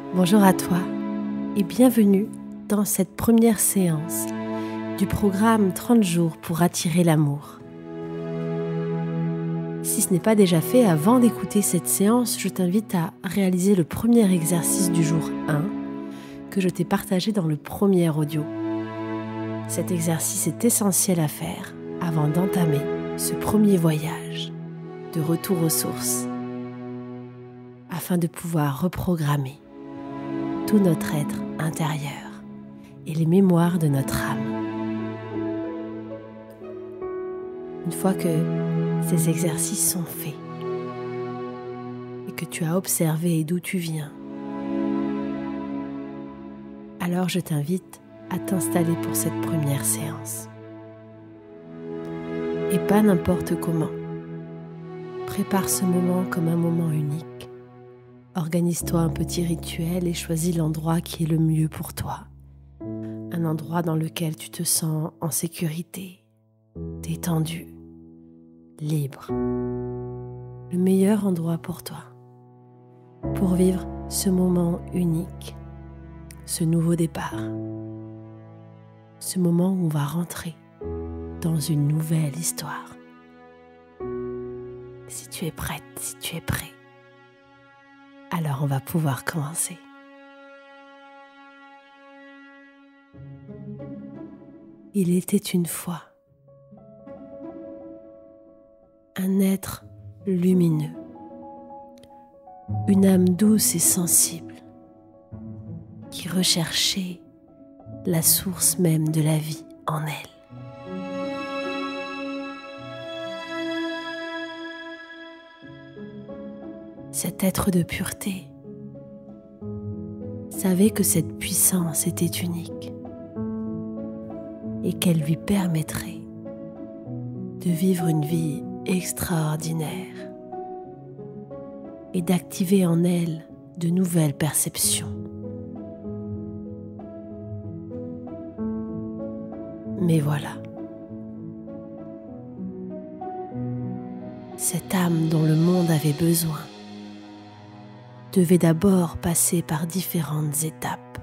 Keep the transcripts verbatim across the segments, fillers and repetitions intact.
Bonjour à toi et bienvenue dans cette première séance du programme trente jours pour attirer l'amour. Si ce n'est pas déjà fait, avant d'écouter cette séance, je t'invite à réaliser le premier exercice du jour un que je t'ai partagé dans le premier audio. Cet exercice est essentiel à faire avant d'entamer ce premier voyage de retour aux sources, afin de pouvoir reprogrammer tout notre être intérieur et les mémoires de notre âme. Une fois que ces exercices sont faits et que tu as observé d'où tu viens, alors je t'invite à t'installer pour cette première séance. Et pas n'importe comment. Prépare ce moment comme un moment unique. Organise-toi un petit rituel et choisis l'endroit qui est le mieux pour toi. Un endroit dans lequel tu te sens en sécurité, détendu, libre. Le meilleur endroit pour toi, pour vivre ce moment unique, ce nouveau départ. Ce moment où on va rentrer dans une nouvelle histoire. Si tu es prête, si tu es prêt, alors on va pouvoir commencer. Il était une fois un être lumineux, une âme douce et sensible qui recherchait la source même de la vie en elle. Cet être de pureté savait que cette puissance était unique et qu'elle lui permettrait de vivre une vie extraordinaire et d'activer en elle de nouvelles perceptions. Mais voilà, cette âme dont le monde avait besoin devait d'abord passer par différentes étapes.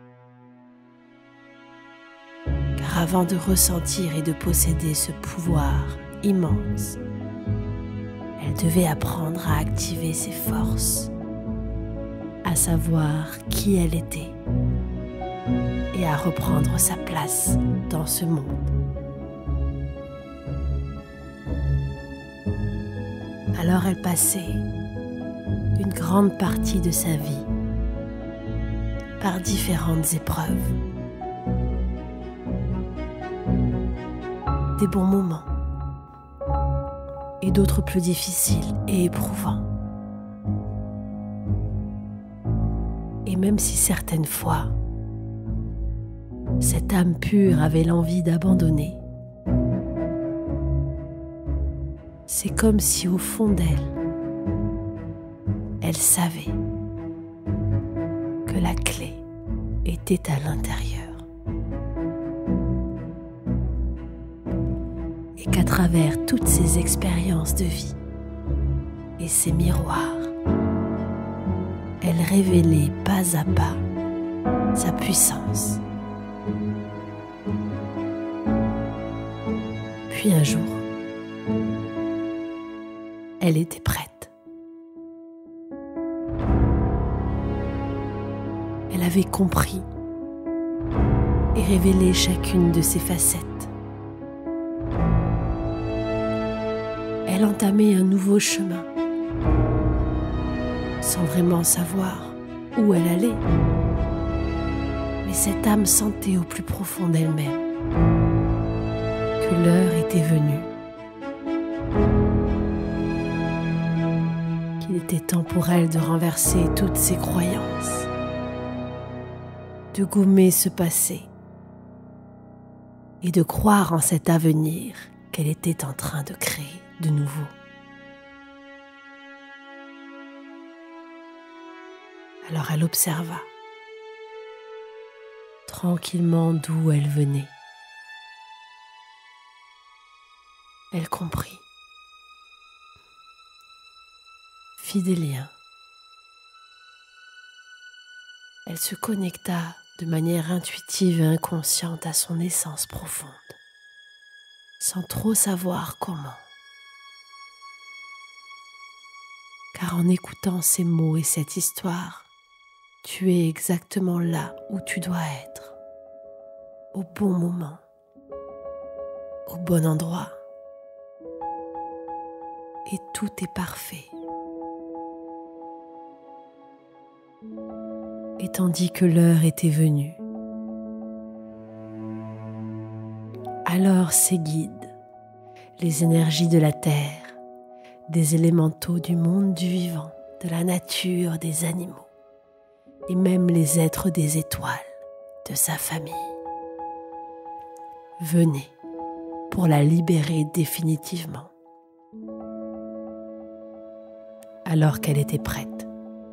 Car avant de ressentir et de posséder ce pouvoir immense, elle devait apprendre à activer ses forces, à savoir qui elle était et à reprendre sa place dans ce monde. Alors elle passait une grande partie de sa vie par différentes épreuves. Des bons moments et d'autres plus difficiles et éprouvants. Et même si certaines fois, cette âme pure avait l'envie d'abandonner, c'est comme si au fond d'elle, elle savait que la clé était à l'intérieur et qu'à travers toutes ces expériences de vie et ces miroirs, elle révélait pas à pas sa puissance. Puis un jour, elle était prête. Elle avait compris et révélé chacune de ses facettes. Elle entamait un nouveau chemin, sans vraiment savoir où elle allait. Mais cette âme sentait au plus profond d'elle-même que l'heure était venue, qu'il était temps pour elle de renverser toutes ses croyances, de gommer ce passé et de croire en cet avenir qu'elle était en train de créer de nouveau. Alors elle observa tranquillement d'où elle venait. Elle comprit. Fit des liens. Elle se connecta de manière intuitive et inconsciente à son essence profonde, sans trop savoir comment. Car en écoutant ces mots et cette histoire, tu es exactement là où tu dois être, au bon moment, au bon endroit, et tout est parfait. Et tandis que l'heure était venue, alors ces guides, les énergies de la terre, des élémentaux du monde du vivant, de la nature, des animaux, et même les êtres des étoiles, de sa famille, venaient pour la libérer définitivement. Alors qu'elle était prête,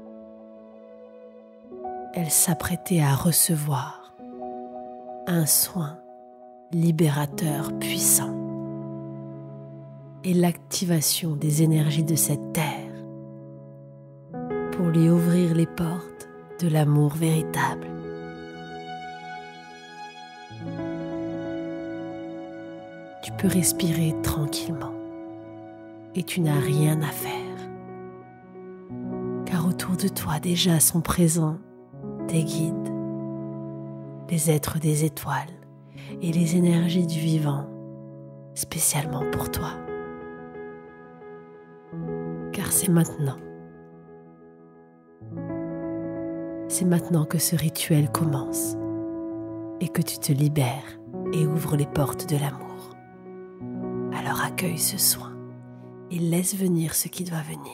elle s'apprêtait à recevoir un soin libérateur puissant et l'activation des énergies de cette terre pour lui ouvrir les portes de l'amour véritable. Tu peux respirer tranquillement et tu n'as rien à faire, car autour de toi déjà sont présents tes guides, les êtres des étoiles et les énergies du vivant, spécialement pour toi. Car c'est maintenant. C'est maintenant que ce rituel commence et que tu te libères et ouvres les portes de l'amour. Alors accueille ce soin et laisse venir ce qui doit venir.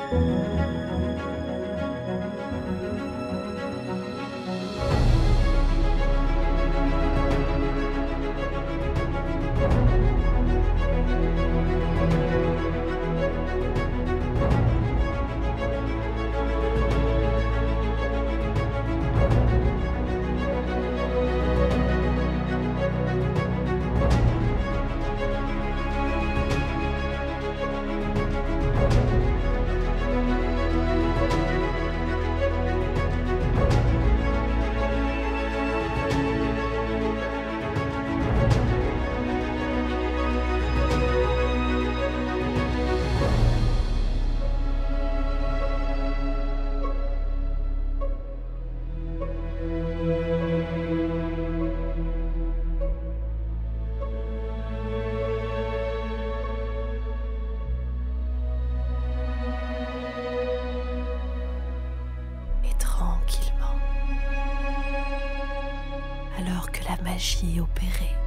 Alors que la magie est opérée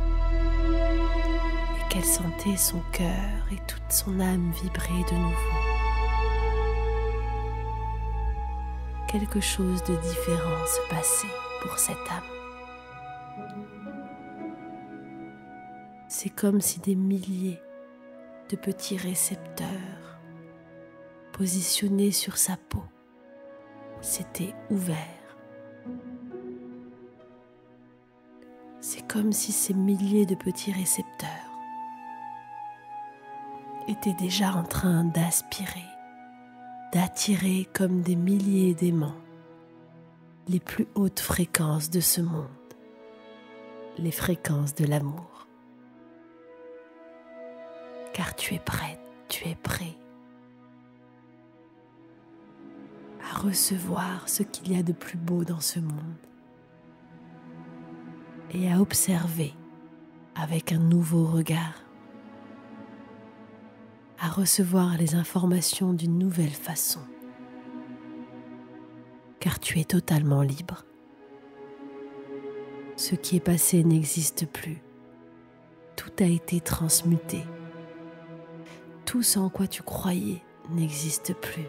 et qu'elle sentait son cœur et toute son âme vibrer de nouveau. Quelque chose de différent se passait pour cette âme. C'est comme si des milliers de petits récepteurs positionnés sur sa peau s'étaient ouverts. C'est comme si ces milliers de petits récepteurs étaient déjà en train d'aspirer, d'attirer comme des milliers d'aimants les plus hautes fréquences de ce monde, les fréquences de l'amour. Car tu es prête, tu es prêt à recevoir ce qu'il y a de plus beau dans ce monde et à observer avec un nouveau regard, à recevoir les informations d'une nouvelle façon, car tu es totalement libre. Ce qui est passé n'existe plus. Tout a été transmuté. Tout ce en quoi tu croyais n'existe plus.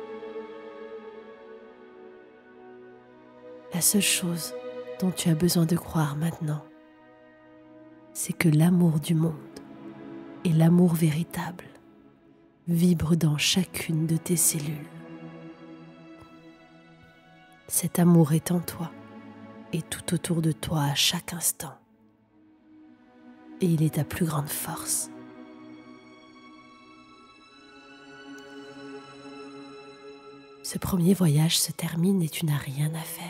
La seule chose dont tu as besoin de croire maintenant, c'est que l'amour du monde et l'amour véritable vibrent dans chacune de tes cellules. Cet amour est en toi et tout autour de toi à chaque instant. Et il est ta plus grande force. Ce premier voyage se termine et tu n'as rien à faire.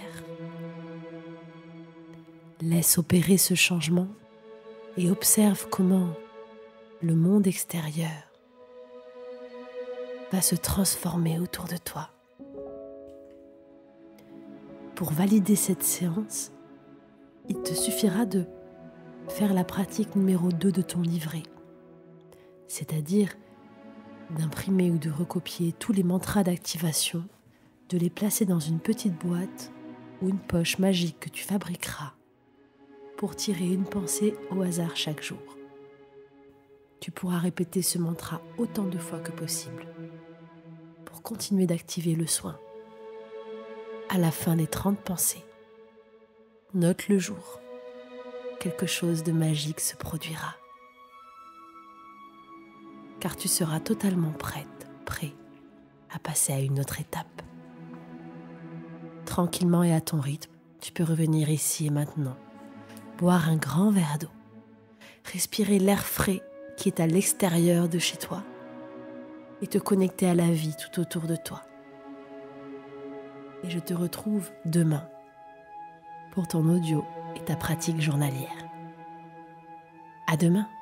Laisse opérer ce changement et observe comment le monde extérieur va se transformer autour de toi. Pour valider cette séance, il te suffira de faire la pratique numéro deux de ton livret, c'est-à-dire d'imprimer ou de recopier tous les mantras d'activation, de les placer dans une petite boîte ou une poche magique que tu fabriqueras pour tirer une pensée au hasard chaque jour. Tu pourras répéter ce mantra autant de fois que possible pour continuer d'activer le soin. À la fin des trente pensées, note le jour. Quelque chose de magique se produira. Car tu seras totalement prête, prêt à passer à une autre étape. Tranquillement et à ton rythme, tu peux revenir ici et maintenant, boire un grand verre d'eau, respirer l'air frais qui est à l'extérieur de chez toi et te connecter à la vie tout autour de toi. Et je te retrouve demain pour ton audio et ta pratique journalière. À demain!